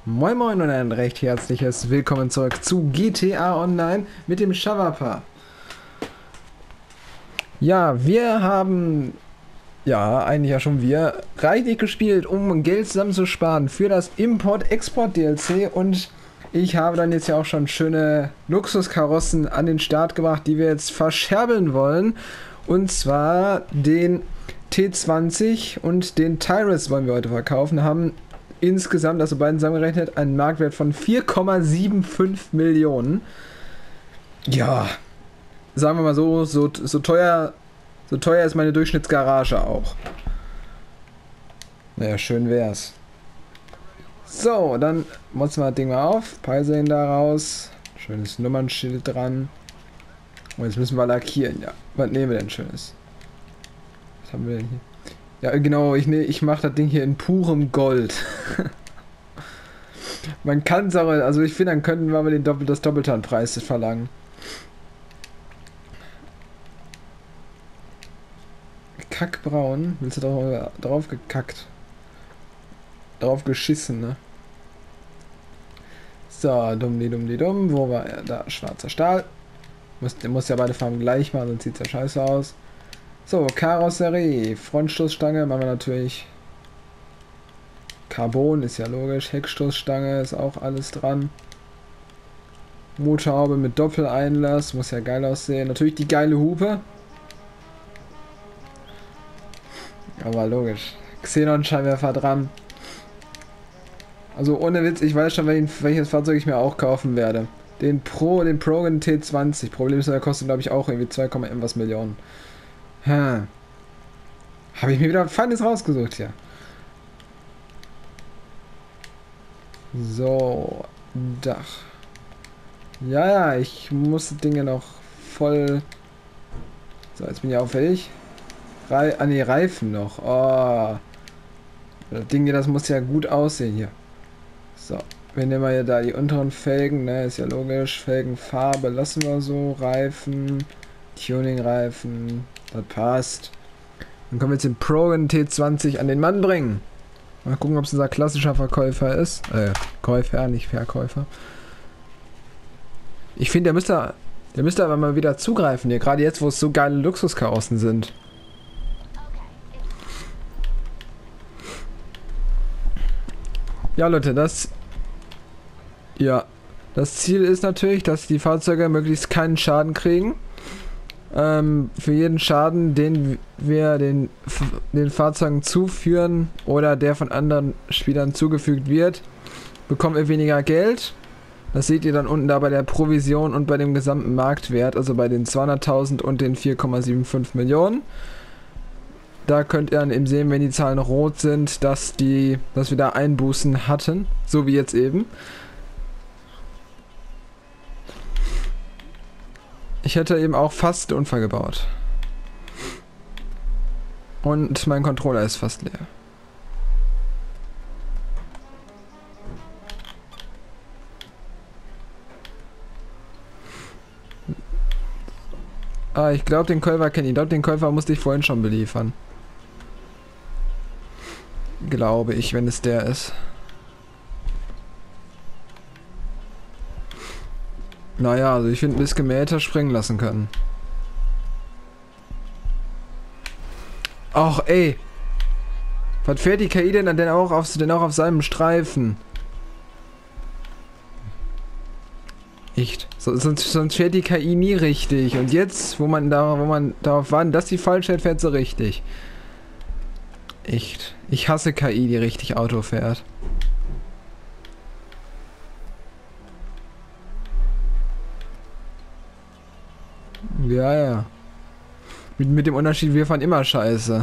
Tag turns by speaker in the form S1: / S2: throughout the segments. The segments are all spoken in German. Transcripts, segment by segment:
S1: Moin Moin und ein recht herzliches Willkommen zurück zu GTA Online mit dem Shawapa. Ja, wir haben, eigentlich ja schon reichlich gespielt, um Geld zusammenzusparen für das Import-Export-DLC und ich habe dann jetzt ja auch schon schöne Luxuskarossen an den Start gebracht, die wir jetzt verscherbeln wollen. Und zwar den T20 und den Tyrus wollen wir heute verkaufen, haben insgesamt, also beiden zusammengerechnet, einen Marktwert von 4,75 Millionen. Ja, sagen wir mal so teuer ist meine Durchschnittsgarage auch. Naja, schön wär's. So, dann motzen wir das Ding mal auf. Preise da raus. Schönes Nummernschild dran. Und jetzt müssen wir lackieren, ja. Was nehmen wir denn Schönes? Was haben wir denn hier? Ja, genau, ich mache das Ding hier in purem Gold. Man kann es auch, also ich finde, dann könnten wir mal das Doppelte an Preis verlangen. Kackbraun, willst du doch drauf gekackt? Drauf geschissen, ne? So, dumm, wo war er? Da, schwarzer Stahl. Muss ja beide Farben gleich machen, sonst sieht es ja scheiße aus. So, Karosserie, Frontstoßstange machen wir natürlich. Carbon ist ja logisch, Heckstoßstange ist auch alles dran. Motorhaube mit Doppeleinlass, muss ja geil aussehen. Natürlich die geile Hupe. Aber logisch. Xenon-Scheinwerfer dran. Also ohne Witz, ich weiß schon, welches Fahrzeug ich mir auch kaufen werde. Den Progen T20. Problem ist, der kostet glaube ich auch irgendwie 2, irgendwas Millionen. Habe ich mir wieder Feines rausgesucht hier. So, Dach. Ja, ich muss die Dinge noch voll... So, jetzt bin ich auffällig. Reifen noch. Oh. Das Ding hier, das muss ja gut aussehen hier. So, wir nehmen ja da die unteren Felgen, ne, ist ja logisch. Felgenfarbe lassen wir so. Reifen, Tuning-Reifen, das passt. Dann können wir jetzt den Progen T20 an den Mann bringen. Mal gucken, ob es unser klassischer Verkäufer ist. Käufer, nicht Verkäufer. Ich finde, der müsste aber mal wieder zugreifen hier. Gerade jetzt, wo es so geile Luxuskarossen sind. Ja, Leute, das Ziel ist natürlich, dass die Fahrzeuge möglichst keinen Schaden kriegen. Für jeden Schaden, den wir den Fahrzeugen zuführen oder der von anderen Spielern zugefügt wird, bekommen wir weniger Geld. Das seht ihr dann unten da bei der Provision und bei dem gesamten Marktwert, also bei den 200.000 und den 4,75 Millionen. Da könnt ihr dann eben sehen, wenn die Zahlen rot sind, dass wir da Einbußen hatten, so wie jetzt eben. Ich hätte eben auch fast einen Unfall gebaut. Und mein Controller ist fast leer. Ah, ich glaube, den Käufer kenne ich. Ich glaube, den Käufer musste ich vorhin schon beliefern. Glaube ich, wenn es der ist. Naja, also ich finde, bis gemähter springen lassen können. Ach, ey. Was fährt die KI denn auch auf seinem Streifen? Echt? Sonst fährt die KI nie richtig. Und jetzt, wo man darauf wartet, dass sie falsch fährt, fährt sie richtig. Echt. Ich hasse KI, die richtig Auto fährt. Ja. Mit dem Unterschied, wir fahren immer scheiße.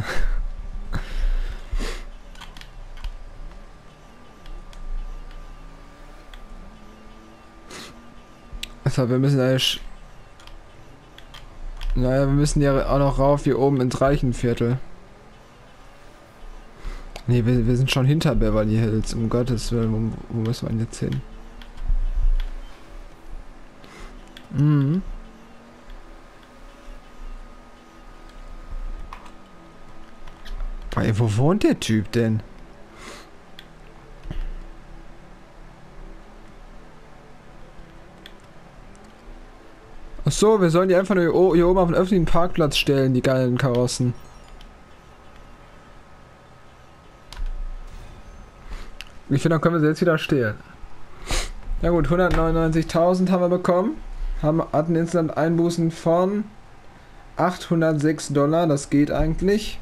S1: Also wir müssen eigentlich... Naja, wir müssen ja auch noch rauf hier oben ins Reichenviertel. Ne, wir sind schon hinter Beverly Hills, um Gottes Willen, wo müssen wir denn jetzt hin? Mhm. Ey, wo wohnt der Typ denn? Achso, wir sollen die einfach nur hier oben auf den öffentlichen Parkplatz stellen, die geilen Karossen. Ich finde, dann können wir sie jetzt wieder stehlen. Ja gut, 199.000 haben wir bekommen. Hatten insgesamt Einbußen von $806, das geht eigentlich.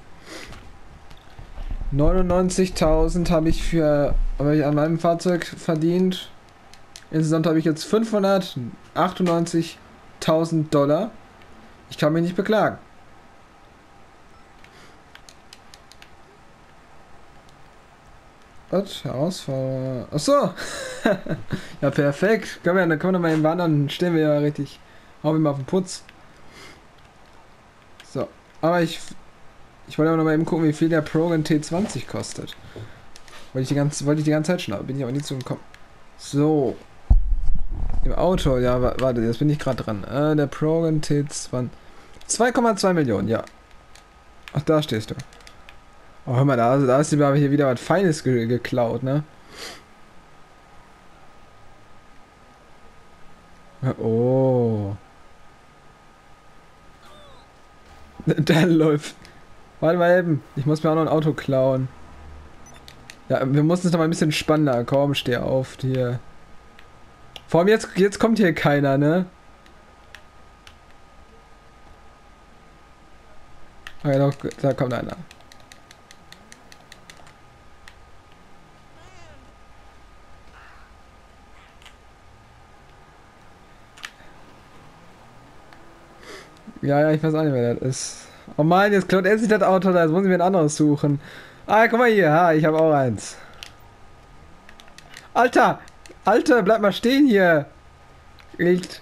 S1: 99.000 habe ich an meinem Fahrzeug verdient. Insgesamt habe ich jetzt $598.000. Ich kann mich nicht beklagen. Was? Herausforderung. Achso! Ja, perfekt. Dann können wir noch mal eben wandern. Stehen wir ja richtig. Hauen wir mal auf den Putz. So. Aber ich wollte aber noch mal eben gucken, wie viel der Progen T20 kostet. Wollte ich die ganze Zeit schon, aber bin ich aber nie zugekommen. So. Im Auto, ja, warte, jetzt bin ich gerade dran. Der Progen T20. 2,2 Millionen, ja. Ach, da stehst du. Oh, hör mal, da ist hier wieder was Feines geklaut, ne? Oh. Da läuft. Warte mal eben. Ich muss mir auch noch ein Auto klauen. Ja, wir mussten es noch mal ein bisschen spannender. Komm, steh auf hier. Vor allem jetzt kommt hier keiner, ne? Ah ja, doch, da kommt einer. Ja, ich weiß auch nicht, wer das ist. Oh Mann, jetzt klaut er sich das Auto da, jetzt muss ich mir ein anderes suchen. Ah, guck mal hier, ha, ich habe auch eins. Alter! Alter, bleib mal stehen hier! Liegt.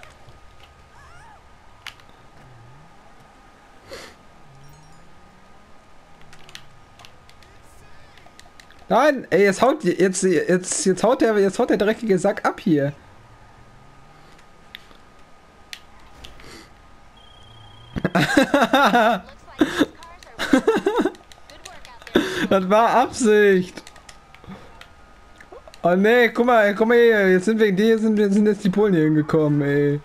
S1: Nein! Ey, jetzt haut der dreckige Sack ab hier. Das war Absicht. Oh ne, guck mal hier, jetzt sind jetzt die Polen hier hingekommen, ey.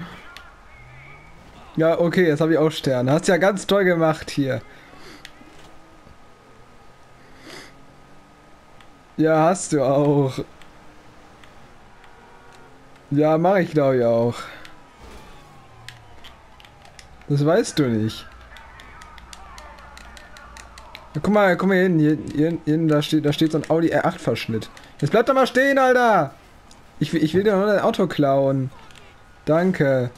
S1: Ja, okay, jetzt habe ich auch Sterne. Hast ja ganz toll gemacht hier. Ja, hast du auch. Ja, mache ich glaube ich auch. Das weißt du nicht. Ja, guck mal hin, hier da steht so ein Audi R8 Verschnitt. Jetzt bleib doch mal stehen, Alter! Ich will dir nur dein Auto klauen. Danke.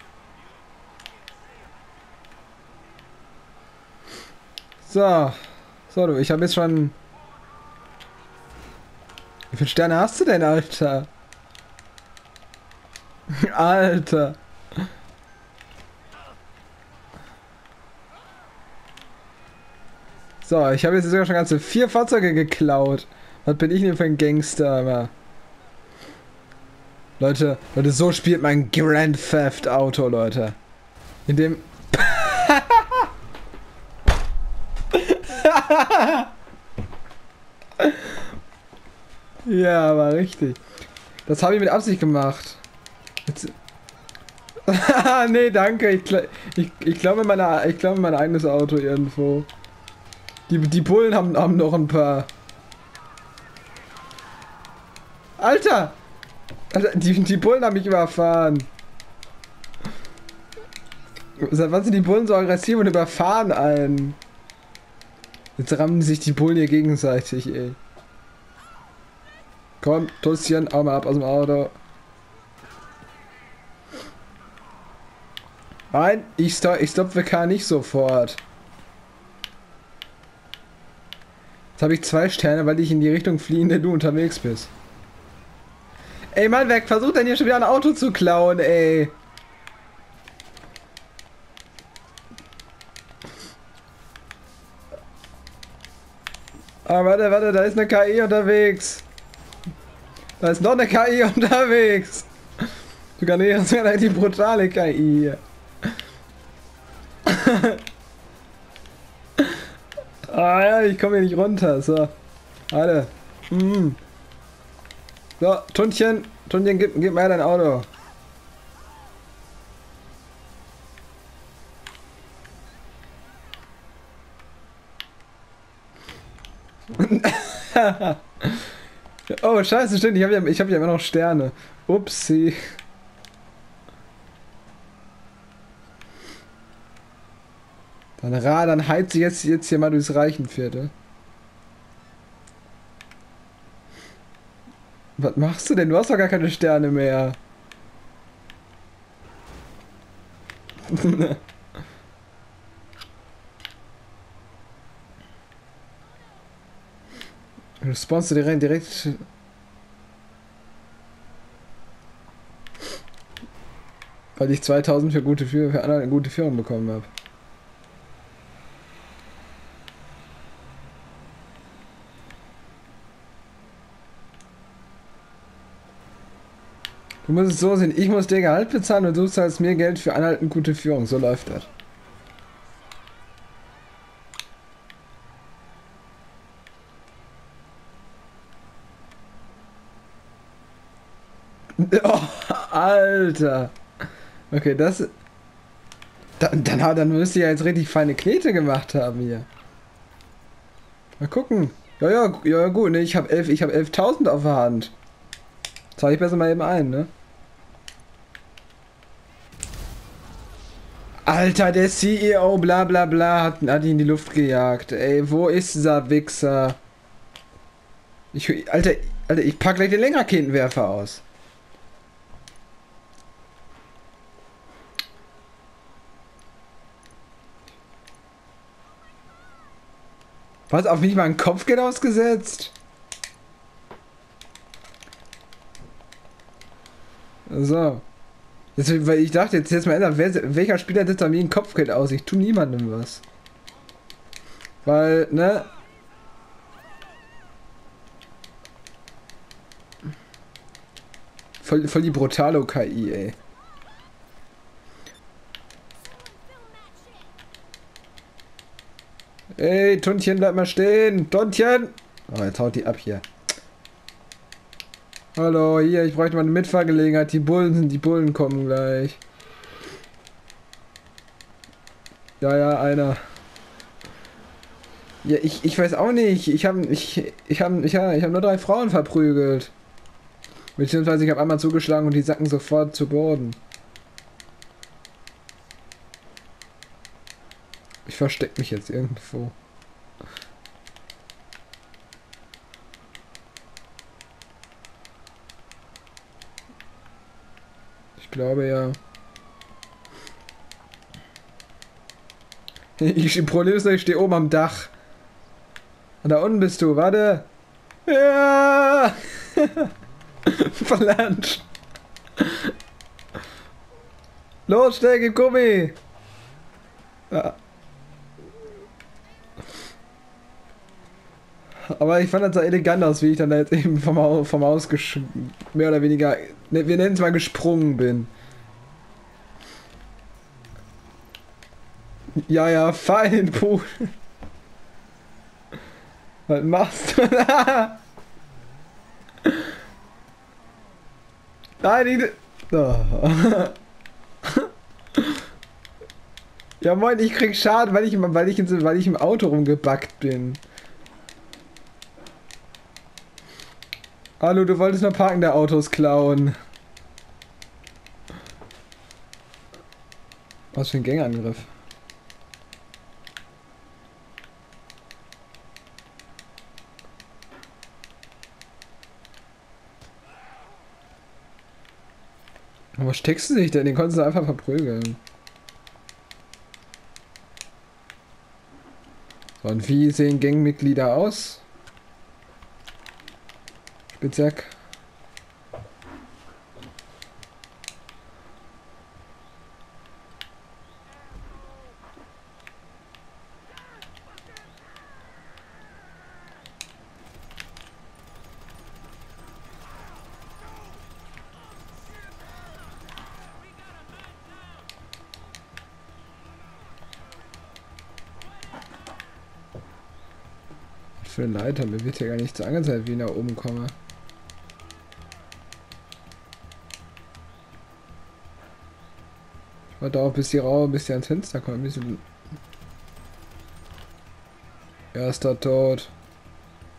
S1: So. So, du, ich habe jetzt schon... Wie viele Sterne hast du denn, Alter? Alter. So, ich habe jetzt sogar schon ganze 4 Fahrzeuge geklaut. Was bin ich denn für ein Gangster, immer? Leute, so spielt mein Grand Theft Auto, Leute. In dem... Ja, aber richtig. Das habe ich mit Absicht gemacht. Jetzt... Nee, danke. Ich glaube mein eigenes Auto irgendwo. Die Bullen haben noch ein paar. Alter! Die Bullen haben mich überfahren. Seit wann sind die Bullen so aggressiv und überfahren einen? Jetzt rammen sich die Bullen hier gegenseitig, ey. Komm, Tosschen, hau mal ab aus dem Auto. Nein, ich stoppe WK nicht sofort. Jetzt habe ich 2 Sterne, weil ich in die Richtung fliehen, in der du unterwegs bist. Ey, Mann, wer versucht denn hier schon wieder ein Auto zu klauen, ey? Ah, warte, da ist eine KI unterwegs. Da ist noch eine KI unterwegs. Du kannst nicht, das wäre halt die brutale KI hier. Ah ja, ich komme hier nicht runter. So. Warte. So, Tundchen, gib mir dein Auto. Oh, scheiße, stimmt. Ich hab ja immer noch Sterne. Upsi. Dann heizt sie jetzt hier mal durchs Reichenviertel. Was machst du denn? Du hast doch gar keine Sterne mehr. Du spawnst direkt. Weil ich 2000 für eine gute Führung bekommen habe. Du musst es so sehen, ich muss dir Gehalt bezahlen und du zahlst mir Geld für anhaltend gute Führung. So läuft das. Oh, Alter. Okay, das... Dann müsst ihr ja jetzt richtig feine Knete gemacht haben hier. Mal gucken. Ja, gut, ne, ich hab 11.000 auf der Hand. Zahl ich besser mal eben ein, ne? Alter, der CEO, bla bla bla, hat ihn in die Luft gejagt. Ey, wo ist dieser Wichser? Alter, ich pack gleich den Lenkraketenwerfer aus. Was, auf mich mal ein Kopfgeld ausgesetzt? So. Jetzt, weil ich dachte, jetzt mal ändern, welcher Spieler setzt an mir ein Kopfgeld aus? Ich tue niemandem was. Weil, ne? Voll die brutale KI, ey. Ey, Tuntchen, bleib mal stehen! Tuntchen! Oh, jetzt haut die ab hier. Hallo, hier, ich bräuchte mal eine Mitfahrgelegenheit. Die Bullen kommen gleich. Ja, einer. Ja, ich weiß auch nicht. Ich hab nur 3 Frauen verprügelt. Beziehungsweise ich habe einmal zugeschlagen und die sacken sofort zu Boden. Ich versteck mich jetzt irgendwo. Ich glaube ja. Problem ist, ich stehe oben am Dach. Und da unten bist du, warte. Ja! Verlernt. Los, schnell, gib Gummi. Ja. Aber ich fand das so elegant aus, wie ich dann da jetzt eben vom Haus mehr oder weniger, ne, wir nennen es mal gesprungen bin. Ja, fahr in den Pool. Was machst du da? Nein, oh. Ja moin, ich krieg Schaden, weil ich im Auto rumgebackt bin. Hallo, du wolltest nur parkende Autos klauen. Was für ein Gangangriff. Was steckst du dich denn? Den konntest du einfach verprügeln. So, und wie sehen Gangmitglieder aus? Spitzjack. Für eine Leiter, mir wird ja gar nichts angezeigt, wie ich nach oben komme. Ich warte auch, bis die ans Fenster kommt. Ein bisschen. Erster tot.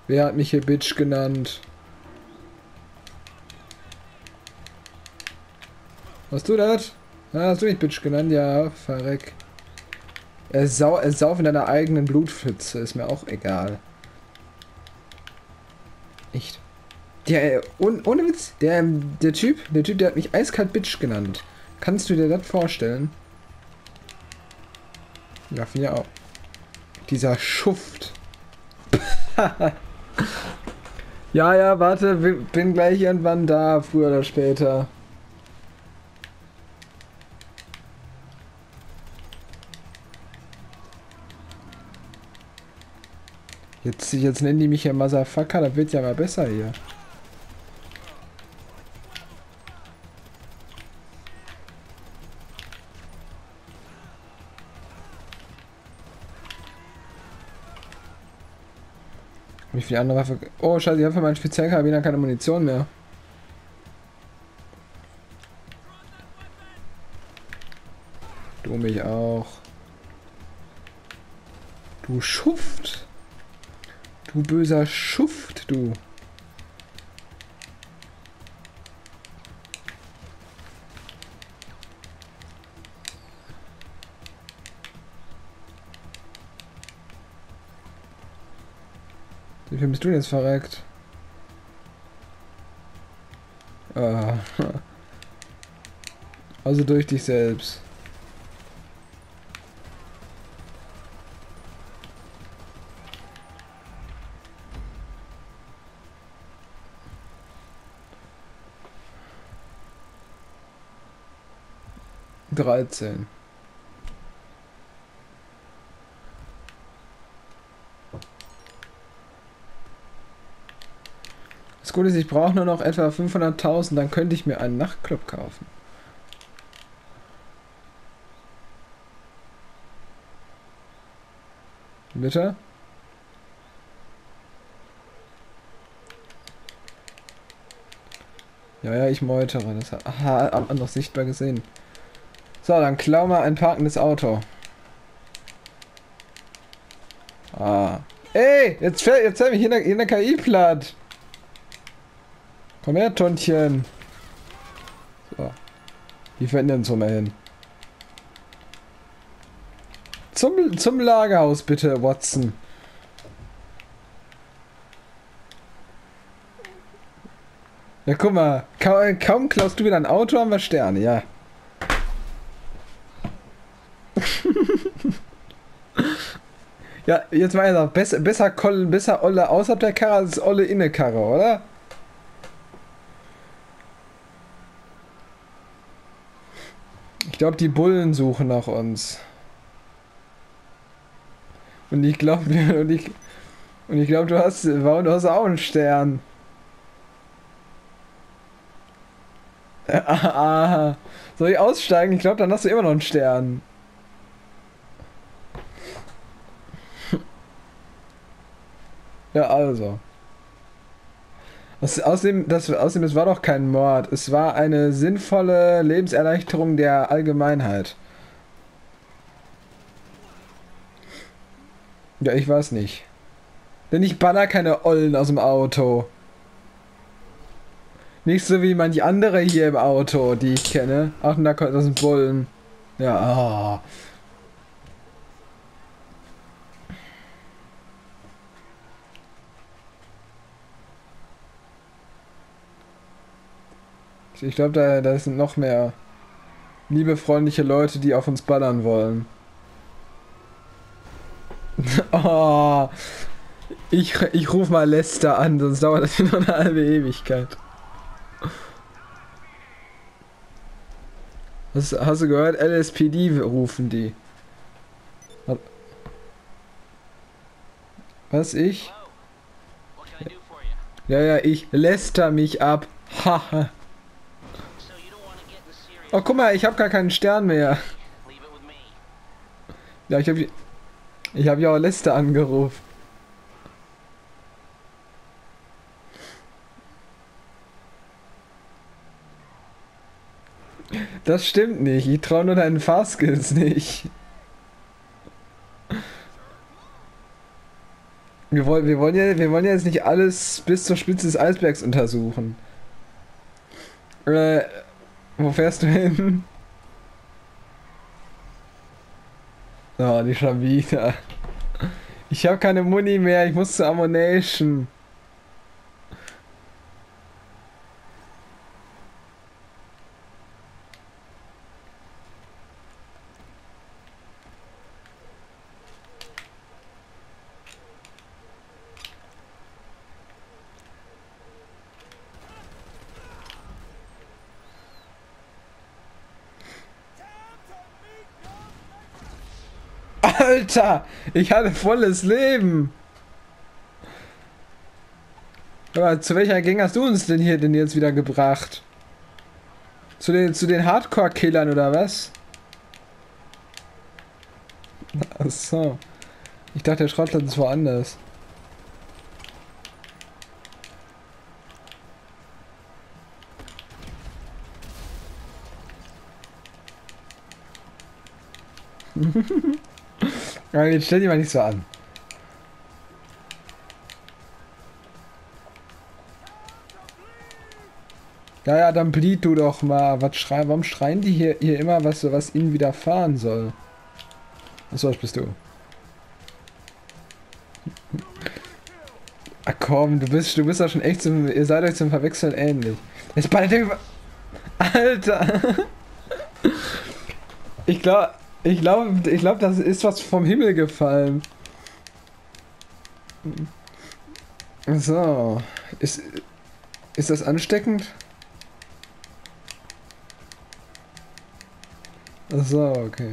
S1: Wer hat mich hier Bitch genannt? Hast du das? Ah, hast du mich Bitch genannt? Ja, verreck. Sauf in deiner eigenen Blutpfütze, ist mir auch egal. Echt. Ohne Witz, der Typ, der hat mich eiskalt Bitch genannt. Kannst du dir das vorstellen? Ja, finde ich auch. Dieser Schuft. Ja, ja, warte, bin gleich irgendwann da, früher oder später. Jetzt nennen die mich ja Motherfucker, das wird ja mal besser hier. Wie viel andere Waffe... Oh, scheiße, ich habe für meinen Spezialkarabiner keine Munition mehr. Du mich auch. Du Schuft. Du böser Schuft, du. Wie viel bist du denn jetzt verreckt? Ah. Also durch dich selbst. Dreizehn. Das Gute ist, ich brauche nur noch etwa 500.000, dann könnte ich mir einen Nachtclub kaufen. Bitte? Ja, ja, ich meutere. Das hat man noch sichtbar gesehen. So, dann klau mal ein parkendes Auto. Ah. Ey, jetzt fällt mich hier eine KI platt. Komm her, Tontchen. So. Wie fällt denn so mal hin? Zum Lagerhaus bitte, Watson. Ja, guck mal. Kaum klaust du wieder ein Auto, haben wir Sterne, ja. Ja, jetzt mal einfach. Besser Olle außerhalb der Karre als Olle in der Karre, oder? Ich glaube, die Bullen suchen nach uns. Und ich glaube, du hast auch einen Stern. Aha. Soll ich aussteigen? Ich glaube, dann hast du immer noch einen Stern. Ja, also. Außerdem, es war doch kein Mord. Es war eine sinnvolle Lebenserleichterung der Allgemeinheit. Ja, ich weiß nicht. Denn ich baller keine Ollen aus dem Auto. Nicht so wie manche andere hier im Auto, die ich kenne. Ach, und da kommt das sind Bullen. Ja, oh. Ich glaube, da sind noch mehr liebefreundliche Leute, die auf uns ballern wollen. Oh, ich ruf mal Lester an, sonst dauert das hier noch eine halbe Ewigkeit. Hast du gehört? LSPD rufen die. Was, ich? Ja, ja, ich Lester mich ab. Haha. Oh, guck mal, ich habe gar keinen Stern mehr. Ja, ich habe ja auch Lester angerufen. Das stimmt nicht. Ich traue nur deinen Fahrskills nicht. wir wollen ja jetzt nicht alles bis zur Spitze des Eisbergs untersuchen. Äh, wo fährst du hin? Oh, die schon wieder. Ich habe keine Muni mehr, ich muss zur Ammunition. Alter, ich hatte volles Leben. Aber zu welcher Gang hast du uns denn hier denn jetzt wieder gebracht? Zu den Hardcore-Killern oder was? Ach so. Ich dachte, der Schrottplatz ist woanders. Aber jetzt stell dich mal nicht so an. Ja, ja, dann bleed du doch mal. Warum schreien die hier immer, was ihnen widerfahren soll? Achso, das bist du. Ah komm, du bist doch schon echt ihr seid euch zum Verwechseln ähnlich. Jetzt ballert der über... Alter! Ich glaube, das ist was vom Himmel gefallen. So. Ist das ansteckend? Ach so, okay.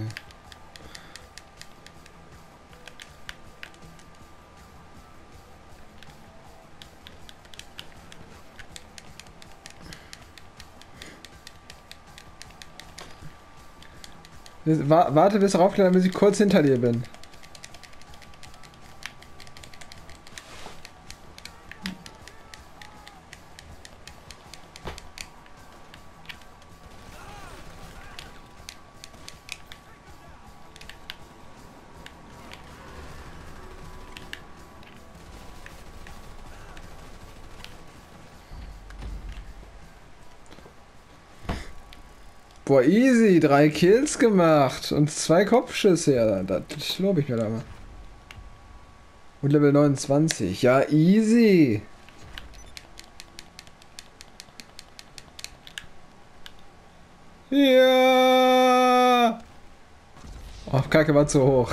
S1: Warte bis raufklettern, bis ich kurz hinter dir bin. Boah, easy, 3 Kills gemacht und 2 Kopfschüsse, ja, das lobe ich mir da mal. Und Level 29, ja, easy. Ja. Oh, Kacke war zu hoch.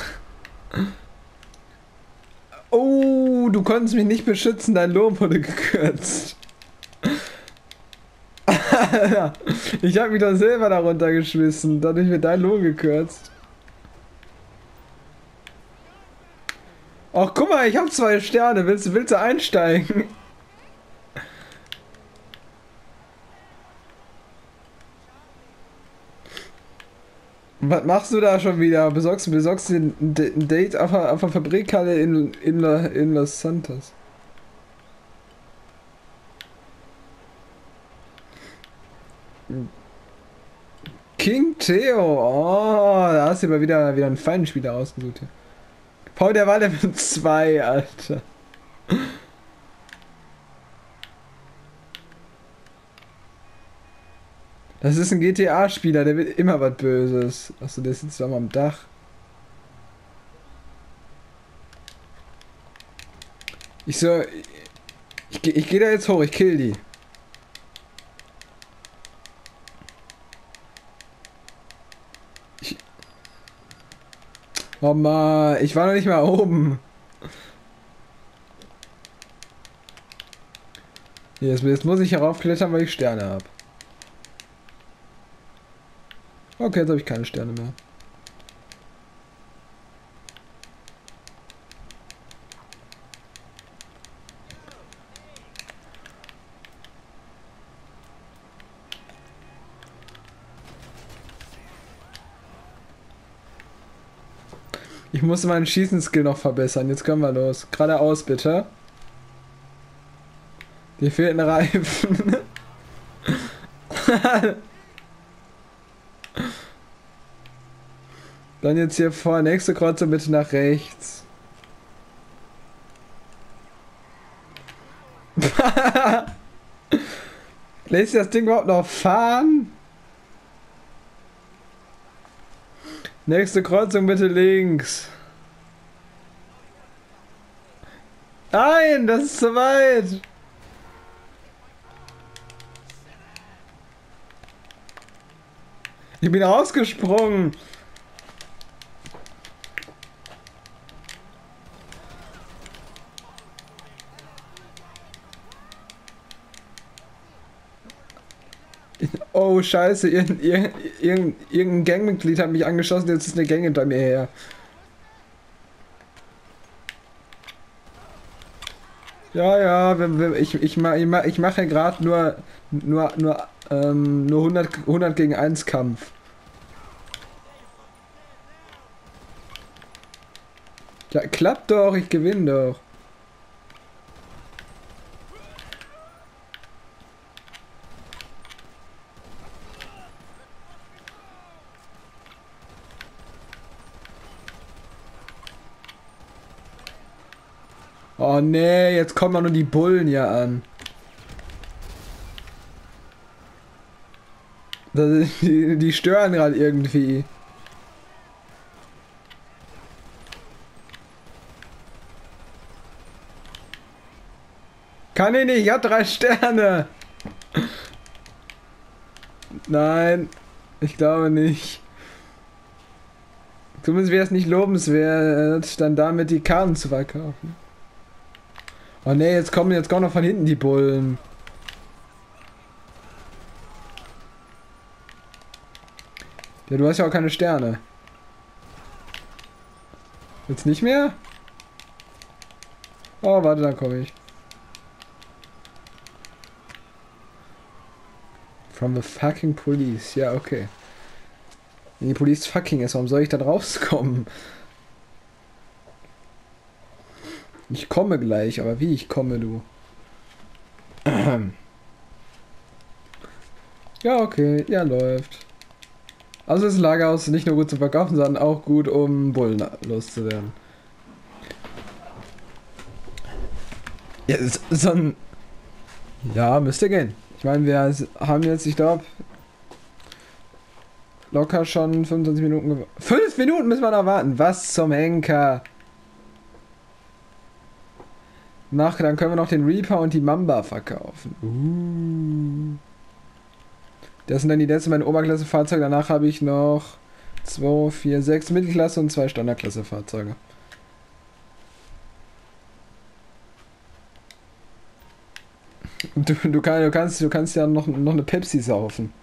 S1: Oh, du konntest mich nicht beschützen, dein Lob wurde gekürzt. Ich habe mich doch selber darunter geschmissen, dadurch wird dein Lohn gekürzt. Ach, guck mal, ich habe 2 Sterne. Willst du einsteigen? Was machst du da schon wieder? Besorgst dir ein Date auf der Fabrikhalle in Los Santos? King Theo, oh, da hast du aber wieder einen feinen Spieler ausgesucht hier. Paul, der war Level 2, Alter. Das ist ein GTA-Spieler, der will immer was Böses. Achso, der sitzt da mal am Dach. Ich gehe da jetzt hoch, ich kill die. Oh Mann, ich war noch nicht mal oben. Jetzt muss ich heraufklettern, weil ich Sterne habe. Okay, jetzt habe ich keine Sterne mehr. Ich muss meinen Schießenskill noch verbessern. Jetzt können wir los. Geradeaus, bitte. Dir fehlt ein Reifen. Dann jetzt hier vor. Nächste Kreuzung bitte nach rechts. Lässt das Ding überhaupt noch fahren? Nächste Kreuzung bitte links. Nein, das ist zu weit. Ich bin rausgesprungen. Oh Scheiße, irgendein Gangmitglied hat mich angeschossen, jetzt ist eine Gang hinter mir her. Ja, ja, ich mache gerade nur 100 gegen 1 Kampf. Ja, klappt doch, ich gewinne doch. Oh nee, jetzt kommen auch nur die Bullen hier an. Die stören gerade irgendwie. Kann ich nicht, ich hab 3 Sterne. Nein, ich glaube nicht. Zumindest wäre es nicht lobenswert, dann damit die Karten zu verkaufen. Oh ne, jetzt kommen noch von hinten die Bullen. Ja, du hast ja auch keine Sterne. Jetzt nicht mehr? Oh, warte, dann komme ich. From the fucking police. Ja, okay. Wenn die Police fucking ist, warum soll ich da rauskommen? Ich komme gleich, aber wie ich komme, du? Ja, okay, ja, läuft. Also ist das Lagerhaus nicht nur gut zu verkaufen, sondern auch gut, um Bullen loszuwerden. Ja, so ein... Ja, müsste gehen. Ich meine, wir haben jetzt, ich glaube, locker schon 25 Minuten... 5 Minuten müssen wir noch warten. Was zum Henker? Dann können wir noch den Reaper und die Mamba verkaufen. Das sind dann die letzten meine Oberklasse-Fahrzeuge. Danach habe ich noch 2, 4, 6 Mittelklasse und 2 Standardklasse-Fahrzeuge. Du kannst ja noch eine Pepsi saufen.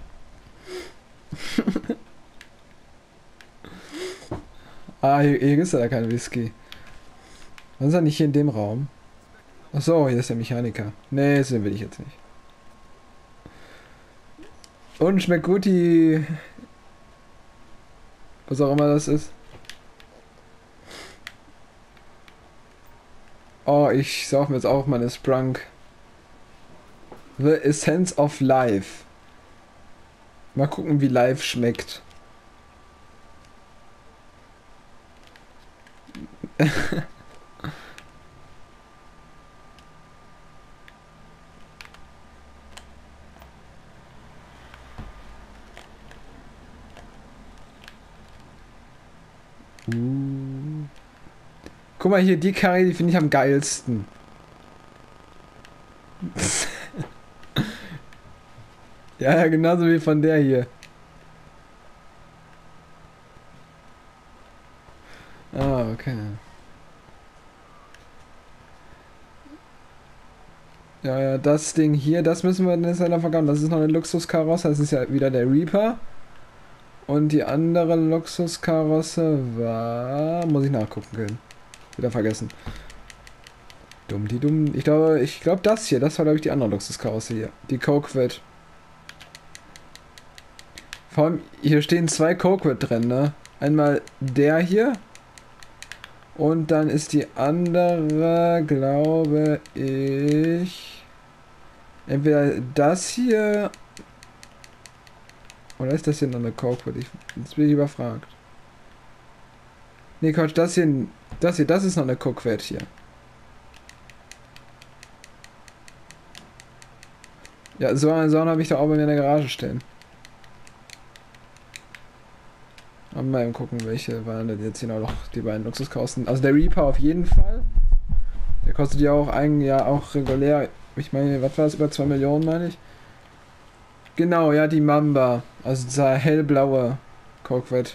S1: Ah, hier ist ja kein Whisky. Was ist er nicht hier in dem Raum? Achso, hier ist der Mechaniker. Nee, den will ich jetzt nicht. Und schmeckt gut die... Was auch immer das ist. Oh, ich sauf mir jetzt auch meine Sprunk. The Essence of Life. Mal gucken, wie live schmeckt. Guck mal hier, die Karre, die finde ich am geilsten. Ja, genauso wie von der hier. Ah, okay. Ja, ja, das Ding hier, das müssen wir jetzt leider verkaufen. Das ist noch eine Luxuskarosse, das ist ja wieder der Reaper. Und die andere Luxuskarosse war... Muss ich nachgucken können. Wieder vergessen. Dumm, die dumm. Ich glaube das hier, das war glaube ich die andere Luxuskarosse hier. Die Cokewood. Vor allem, hier stehen 2 Cokewood drin, ne? Einmal der hier. Und dann ist die andere, glaube ich... Entweder das hier... Oder ist das hier noch eine Cokewood? Jetzt bin ich überfragt. Ne, Quatsch, das ist noch eine Cokewood hier. Ja, so einen habe ich da auch bei mir in der Garage stehen. Mal eben gucken, welche waren denn jetzt hier noch die beiden Luxuskosten. Also der Reaper auf jeden Fall. Der kostet ja auch auch regulär. Ich meine, was war es? Über 2 Millionen, meine ich. Genau, ja, die Mamba. Also dieser hellblaue Corvette.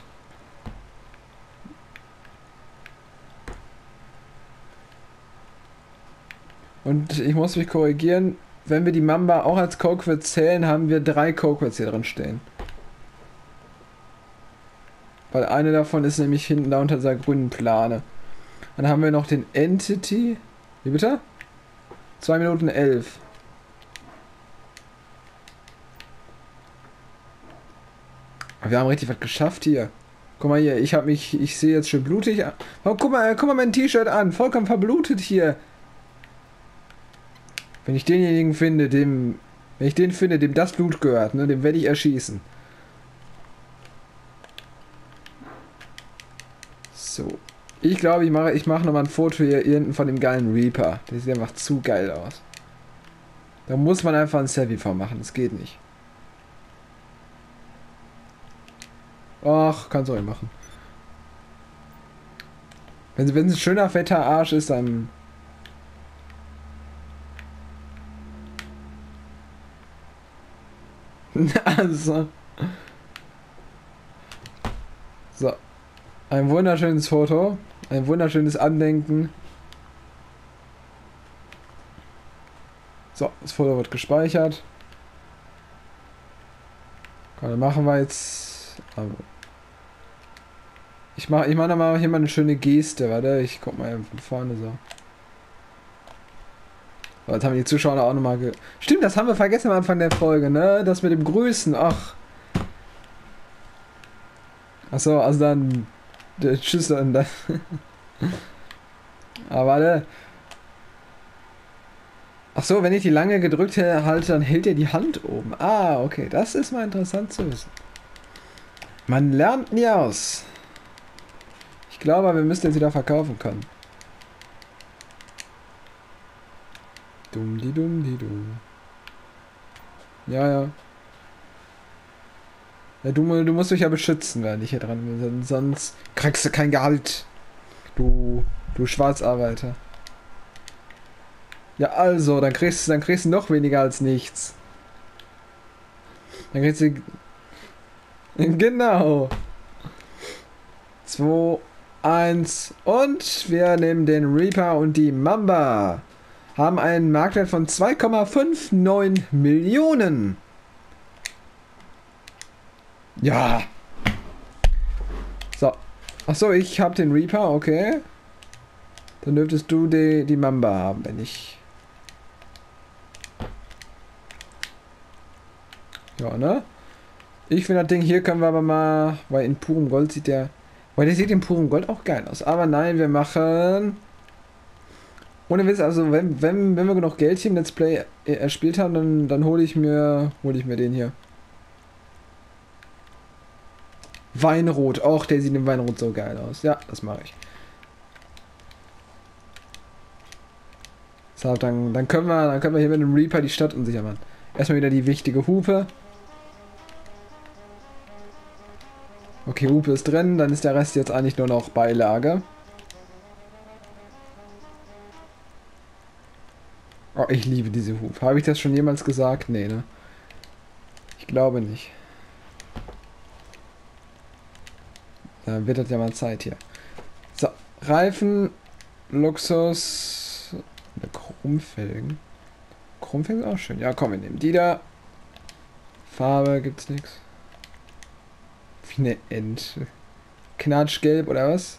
S1: Und ich muss mich korrigieren, wenn wir die Mamba auch als Corvette zählen, haben wir 3 Corvettes hier drin stehen. Weil eine davon ist nämlich hinten da unter dieser grünen Plane. Dann haben wir noch den Entity. Wie bitte? 2 Minuten 11. Wir haben richtig was geschafft hier. Guck mal hier, ich sehe jetzt schön blutig. Oh, guck mal mein T-Shirt an, vollkommen verblutet hier. Wenn ich denjenigen finde, wenn ich den finde, dem das Blut gehört, ne, dem werde ich erschießen. So. Ich glaube, ich mache nochmal ein Foto hier irgendein von dem geilen Reaper. Der sieht einfach zu geil aus. Da muss man einfach ein Selfie von machen, das geht nicht. Ach, kannst du auch machen. Wenn es ein schöner Wetterarsch ist, dann... Also... So. Ein wunderschönes Foto. Ein wunderschönes Andenken. So, das Foto wird gespeichert. Komm, dann machen wir jetzt... Ich mach da mal hier mal eine schöne Geste, warte, ich guck mal von vorne so. So, jetzt haben die Zuschauer auch nochmal Stimmt, das haben wir vergessen am Anfang der Folge, ne? Das mit dem Grüßen, ach. Achso, also dann... Tschüss dann. Aber warte. Achso, wenn ich die lange gedrückt halte, dann hält er die Hand oben. Ah, okay, das ist mal interessant zu wissen. Man lernt nie aus. Ich glaube, wir müssen jetzt wieder verkaufen können. Dumm die dumm. Ja, ja. Ja, du musst dich ja beschützen, während ich hier dran bin. Sonst kriegst du kein Gehalt. Du Schwarzarbeiter. Ja, also, dann kriegst du noch weniger als nichts. Dann kriegst du... Genau. 2, 1 und wir nehmen den Reaper und die Mamba. Haben einen Marktwert von 2,59 Millionen. Ja. So. Achso, ich habe den Reaper, okay. Dann dürftest du die Mamba haben, wenn ich... Ja, ne? Ich finde das Ding hier können wir aber mal... Weil in purem Gold sieht der... Weil der sieht in purem Gold auch geil aus. Aber nein, wir machen... Ohne Witz, also wenn wir genug Geld hier im Let's Play erspielt haben, dann hole ich mir den hier. Weinrot. Och, der sieht im Weinrot so geil aus. Ja, das mache ich. So, dann können wir hier mit dem Reaper die Stadt unsicher machen. Erstmal wieder die wichtige Hupe. Okay, Hupe ist drin, dann ist der Rest jetzt eigentlich nur noch Beilage. Oh, ich liebe diese Hupe. Habe ich das schon jemals gesagt? Nee, ne? Ich glaube nicht. Dann wird das ja mal Zeit hier. So, Reifen, Luxus, Chromfelgen. Chromfelgen auch schön. Ja, komm, wir nehmen die da. Farbe gibt's nichts. Wie eine Ente. Knatschgelb oder was?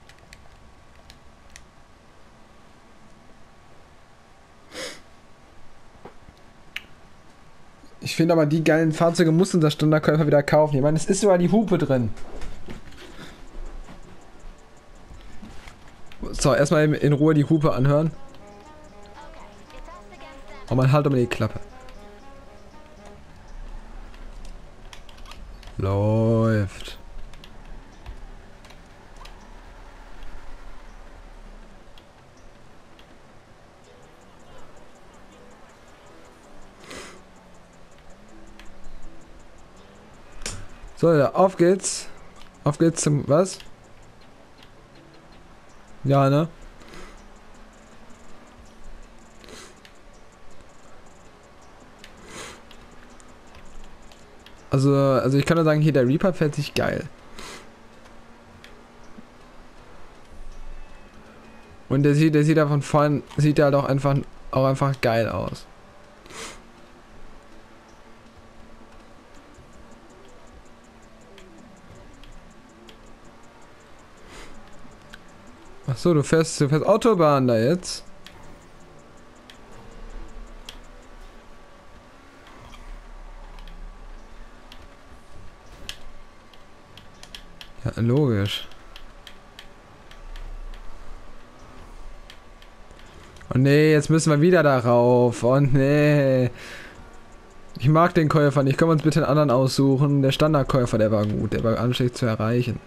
S1: Ich finde aber, die geilen Fahrzeuge muss unser Standardkäufer wieder kaufen. Ich meine, es ist sogar die Hupe drin. So, erstmal in Ruhe die Hupe anhören. Oh man, halt doch mal die Klappe. Läuft. So, ja, auf geht's. Auf geht's zum... Was? Ja, ne? Also ich kann nur sagen, hier der Reaper fährt sich geil. Und der sieht da von vorn, sieht der halt auch einfach geil aus. Ach so, du fährst Autobahn da jetzt? Ja, logisch. Oh nee, jetzt müssen wir wieder darauf. Oh nee. Ich mag den Käufer nicht. Können wir uns bitte einen anderen aussuchen? Der Standardkäufer, der war gut. Der war anständig zu erreichen.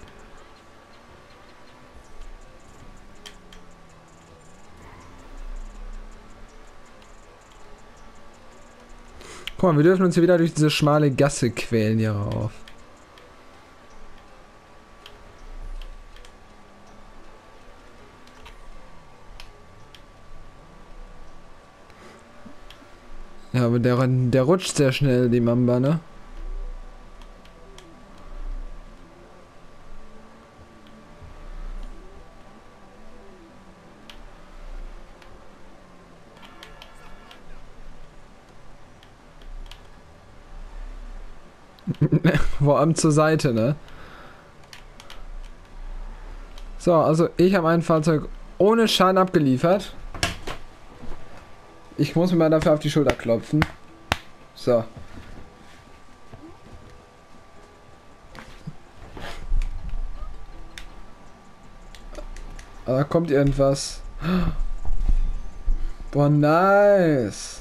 S1: Guck mal, wir dürfen uns hier wieder durch diese schmale Gasse quälen hier rauf. Ja, aber der rutscht sehr schnell, die Mamba, ne? Vor allem zur Seite, ne? So, also ich habe ein Fahrzeug ohne Schaden abgeliefert. Ich muss mir mal dafür auf die Schulter klopfen. So. Da kommt irgendwas. Boah, nice.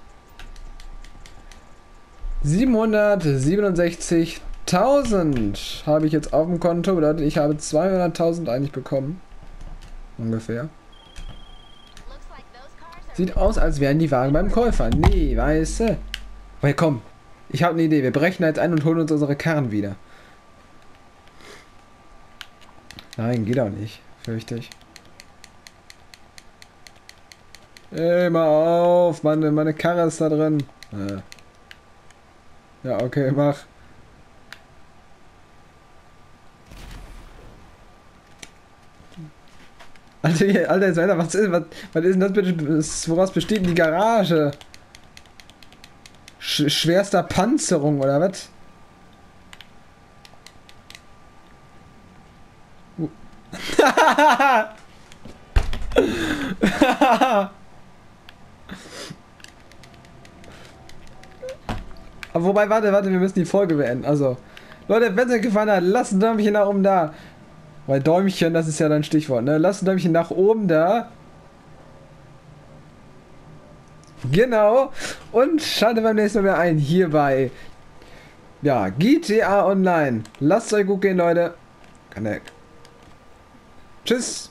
S1: 767.000 habe ich jetzt auf dem Konto. Bedeutet, ich habe 200.000 eigentlich bekommen. Ungefähr. Sieht aus, als wären die Wagen beim Käufer. Nee, weißt du. Weil komm, ich habe eine Idee. Wir brechen jetzt ein und holen uns unsere Karren wieder. Nein, geht auch nicht. Fürchte ich. Ey, mal auf. Meine Karre ist da drin. Ja, okay, mach. Alter, was ist denn das bitte? Woraus besteht denn die Garage? Schwerster Panzerung oder was? Aber wobei, warte, wir müssen die Folge beenden. Also, Leute, wenn es euch gefallen hat, lasst ein Däumchen nach oben da. Weil Däumchen, das ist ja dein Stichwort, ne? Lasst ein Däumchen nach oben da. Genau. Und schaltet beim nächsten Mal wieder ein. Hier bei, ja, GTA Online. Lasst es euch gut gehen, Leute. Tschüss.